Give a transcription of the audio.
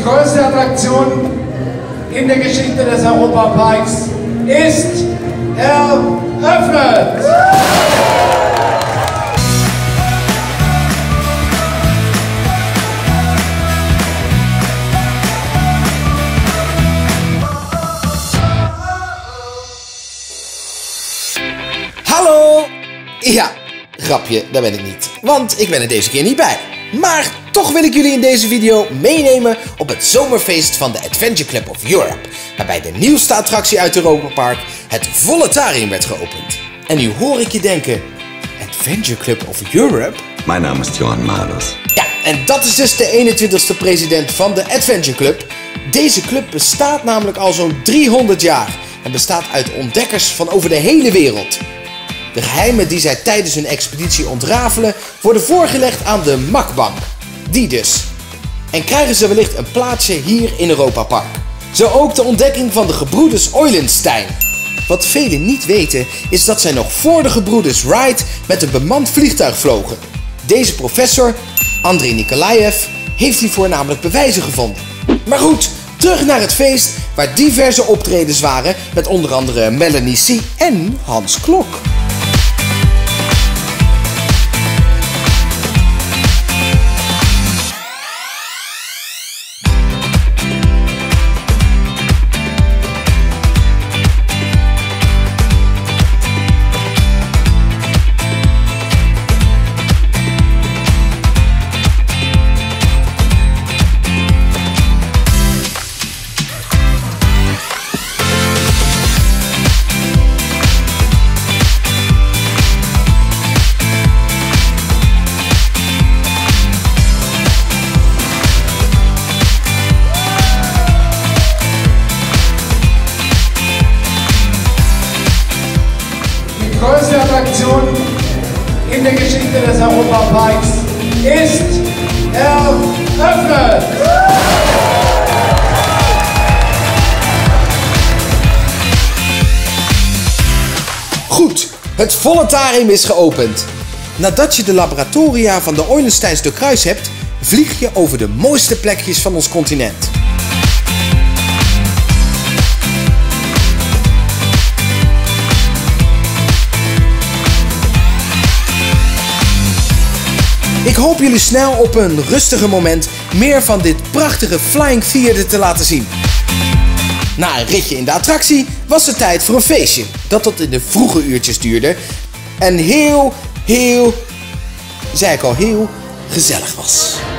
größte Attraktion in der Geschichte des Europaparks ist eröffnet. Hallo! Ja, grapje, daar ben ik niet. Want ik ben er deze keer niet bij. Maar toch wil ik jullie in deze video meenemen op het zomerfeest van de Adventure Club of Europe. Waarbij de nieuwste attractie uit Europa Park, het Voletarium, werd geopend. En nu hoor ik je denken, Adventure Club of Europe? Mijn naam is Johan Mados. Ja, en dat is dus de 21ste president van de Adventure Club. Deze club bestaat namelijk al zo'n 300 jaar. En bestaat uit ontdekkers van over de hele wereld. De geheimen die zij tijdens hun expeditie ontrafelen, worden voorgelegd aan de Makbank. Die dus. En krijgen ze wellicht een plaatsje hier in Europa Park. Zo ook de ontdekking van de gebroeders Eulenstein. Wat velen niet weten is dat zij nog voor de gebroeders Wright met een bemand vliegtuig vlogen. Deze professor, Andrei Nikolaev, heeft hiervoor namelijk bewijzen gevonden. Maar goed, terug naar het feest waar diverse optredens waren met onder andere Melanie C. en Hans Klok. Die größte Attraktion in der Geschichte des Europaparks ist eröffnet. Goed, het Voletarium is geopend. Nadat je de laboratoria van de Eulensteins doorkruist hebt, vlieg je over de mooiste plekjes van ons continent. Ik hoop jullie snel op een rustiger moment meer van dit prachtige Flying Theater te laten zien. Na een ritje in de attractie was het tijd voor een feestje dat tot in de vroege uurtjes duurde en heel gezellig was.